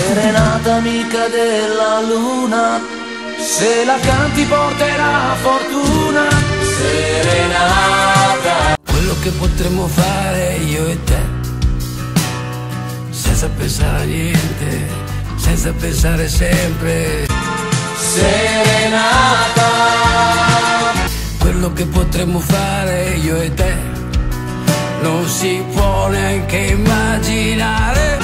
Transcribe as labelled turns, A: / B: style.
A: Serenata amica della luna, se la canti porterà fortuna. Serenata.
B: Quello che potremmo fare io e te, senza pensare a niente, senza pensare sempre.
A: Serenata.
B: Quello che potremmo fare io e te non si può neanche immaginare.